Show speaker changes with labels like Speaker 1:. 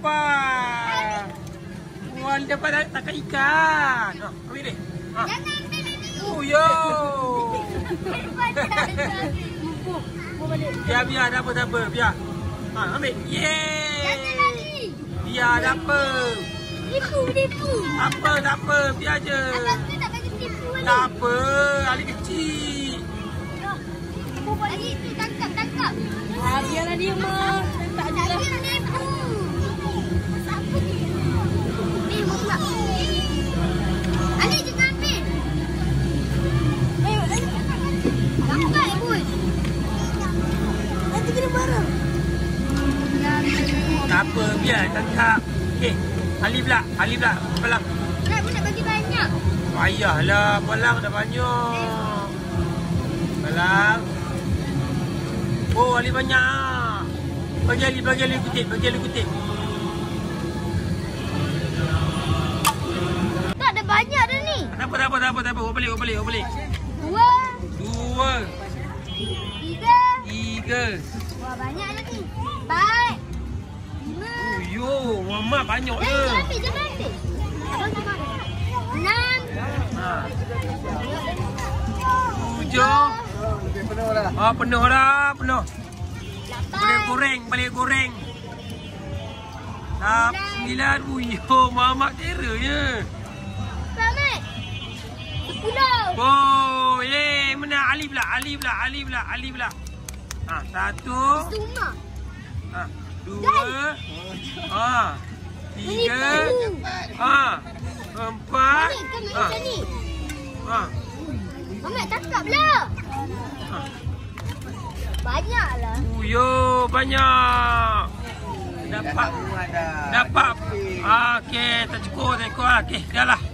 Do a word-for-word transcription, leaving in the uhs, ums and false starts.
Speaker 1: dapat. Wah, Ali dapat tangkap ikan. Oh, ambil ni. Ha.
Speaker 2: Jangan ambil ni.
Speaker 1: Oh, yo. Biar, biar. Tak apa, tak apa. Biar. Ha, ambil. Yeay.
Speaker 2: Jangan lari.
Speaker 1: Biar, tak apa.
Speaker 2: Tipu, tipu.
Speaker 1: Tak apa, tak apa. Biar je.
Speaker 2: Abang tu tak bagi tipu Ali.
Speaker 1: Tak apa. Ali kecil.
Speaker 2: Ali tu tangkap, tangkap.
Speaker 3: Ah, biarlah dia mah. Tak ada lah.
Speaker 2: Ali nak tipu. Siapa ni? Ni, mau pula. Ali, jangan ambil.
Speaker 3: Eh,
Speaker 2: Lambat, Bun.
Speaker 3: nanti kena marah.
Speaker 1: Tak apa, biar tangkap. Okey. Ali pula. Ali pula. Balang.
Speaker 2: Nak pun nak bagi banyak.
Speaker 1: Payahlah. Balang dah banyak. Balang. Oh, Ali banyak. Bagi Ali, bagi Ali kutip. Bagi Ali kutip.
Speaker 2: Tak ada banyak dah ni.
Speaker 1: Tak apa, tak apa, tak apa. Tak apa. Awak balik, awak balik, awak balik.
Speaker 2: Dua,
Speaker 1: Dua.
Speaker 2: tiga.
Speaker 1: Tiga.
Speaker 2: Wah, banyak dah ni. Empat. Lima.
Speaker 1: Oh, yo. Mama banyak
Speaker 2: Eh,
Speaker 1: je.
Speaker 2: jangan ambil, jangan ambil. Abang tu marah. Enam.
Speaker 1: Ha. Tujuh.
Speaker 4: Penuh lah.
Speaker 1: Ah, penuh dah. Penuh. Boleh
Speaker 2: Lapan.
Speaker 1: goreng, boleh goreng. Dah sembilan. Uyo, mamak teranya.
Speaker 2: Selamat. Sepuluh.
Speaker 1: Oh, ye, menang Ali pula, Ali pula, Ali pula, Ali pula. Ha, satu.
Speaker 2: Semua.
Speaker 1: Ha, dua. Ha, tiga. Ha, empat.
Speaker 2: Ni, kan
Speaker 1: Ha,
Speaker 2: macam ni.
Speaker 1: ha,
Speaker 2: Mamat tangkap lah.
Speaker 1: ha.
Speaker 2: Banyak lah.
Speaker 1: Uyo, banyak. Dapat. Dapat. Ah, okey, tak cukup, tak cukup. Okey, dah lah.